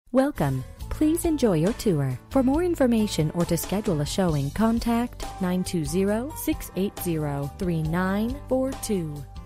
Welcome. Please enjoy your tour. For more information or to schedule a showing, contact 920-680-3942.